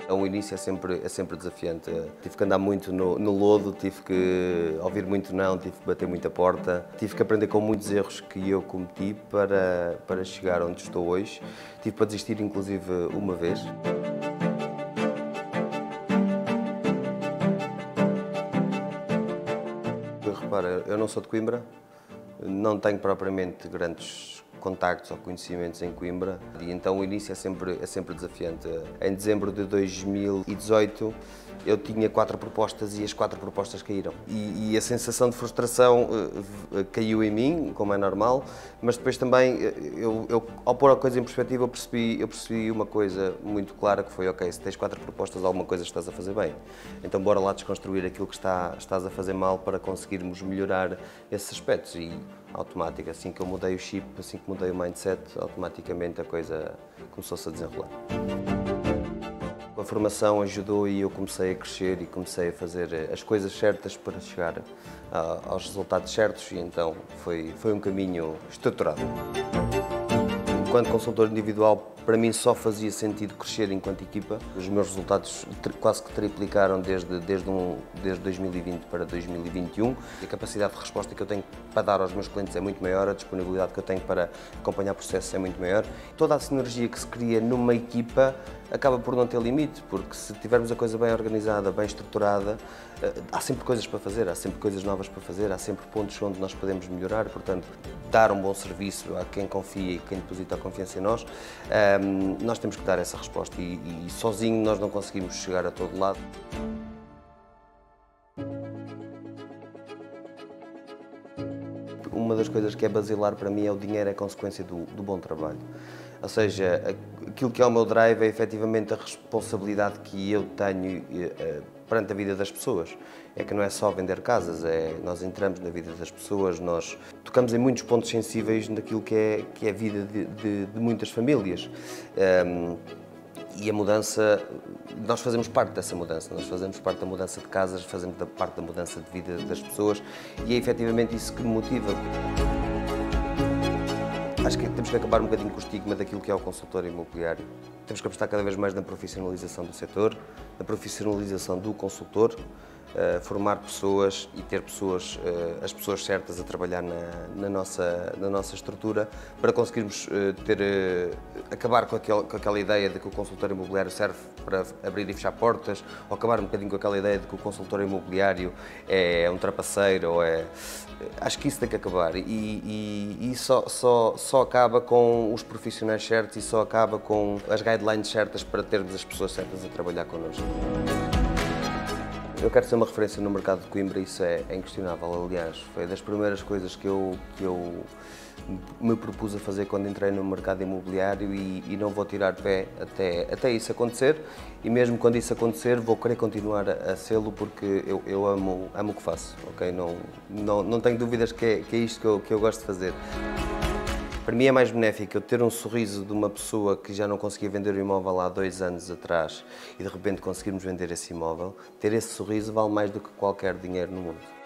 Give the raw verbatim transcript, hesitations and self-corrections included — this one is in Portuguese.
O início é sempre, é sempre desafiante. Tive que andar muito no, no lodo, tive que ouvir muito não, tive que bater muita porta, tive que aprender com muitos erros que eu cometi para, para chegar onde estou hoje. Tive para desistir, inclusive, uma vez. Repara, eu não sou de Coimbra, não tenho propriamente grandes contactos ou conhecimentos em Coimbra e então o início é sempre, é sempre desafiante. Em dezembro de dois mil e dezoito eu tinha quatro propostas e as quatro propostas caíram. E, e a sensação de frustração uh, caiu em mim, como é normal, mas depois também, eu, eu, ao pôr a coisa em perspectiva, eu percebi, eu percebi uma coisa muito clara que foi, ok, se tens quatro propostas, alguma coisa estás a fazer bem. Então bora lá desconstruir aquilo que está, estás a fazer mal para conseguirmos melhorar esses aspectos. E automático, assim que eu mudei o chip, assim que mudei o mindset, automaticamente a coisa começou-se a desenrolar. A formação ajudou e eu comecei a crescer e comecei a fazer as coisas certas para chegar a, aos resultados certos e então foi, foi um caminho estruturado. Enquanto consultor individual, para mim só fazia sentido crescer enquanto equipa. Os meus resultados quase que triplicaram desde, desde, um, desde dois mil e vinte para dois mil e vinte e um. A capacidade de resposta que eu tenho para dar aos meus clientes é muito maior, a disponibilidade que eu tenho para acompanhar processos é muito maior. Toda a sinergia que se cria numa equipa acaba por não ter limite, porque se tivermos a coisa bem organizada, bem estruturada, há sempre coisas para fazer, há sempre coisas novas para fazer, há sempre pontos onde nós podemos melhorar, portanto, dar um bom serviço a quem confia e quem deposita a confiança em nós, nós temos que dar essa resposta e, e sozinho nós não conseguimos chegar a todo lado. Uma das coisas que é basilar para mim é o dinheiro é consequência do, do bom trabalho. Ou seja, aquilo que é o meu drive é efetivamente a responsabilidade que eu tenho perante a vida das pessoas. É que não é só vender casas, é nós entramos na vida das pessoas, nós tocamos em muitos pontos sensíveis naquilo que é, que é a vida de, de, de muitas famílias. Um, E a mudança, nós fazemos parte dessa mudança, nós fazemos parte da mudança de casas, fazemos parte da mudança de vida das pessoas e é efetivamente isso que me motiva. Acho que temos que acabar um bocadinho com o estigma daquilo que é o consultor imobiliário. Temos que apostar cada vez mais na profissionalização do setor, na profissionalização do consultor, Uh, formar pessoas e ter pessoas, uh, as pessoas certas a trabalhar na, na, nossa, na nossa estrutura para conseguirmos uh, ter, uh, acabar com, aquele, com aquela ideia de que o consultor imobiliário serve para abrir e fechar portas, ou acabar um bocadinho com aquela ideia de que o consultor imobiliário é um trapaceiro, ou é... Acho que isso tem que acabar e, e, e só, só, só acaba com os profissionais certos e só acaba com as guidelines certas para termos as pessoas certas a trabalhar connosco. Eu quero ser uma referência no mercado de Coimbra, isso é, é inquestionável. Aliás, foi das primeiras coisas que eu, que eu me propus a fazer quando entrei no mercado imobiliário e, e não vou tirar pé até, até isso acontecer. E mesmo quando isso acontecer, vou querer continuar a, a sê-lo porque eu, eu amo, amo o que faço. Okay? Não, não, não tenho dúvidas que é, que é isto que eu, que eu gosto de fazer. Para mim é mais benéfico eu ter um sorriso de uma pessoa que já não conseguia vender o imóvel há dois anos atrás e de repente conseguirmos vender esse imóvel. Ter esse sorriso vale mais do que qualquer dinheiro no mundo.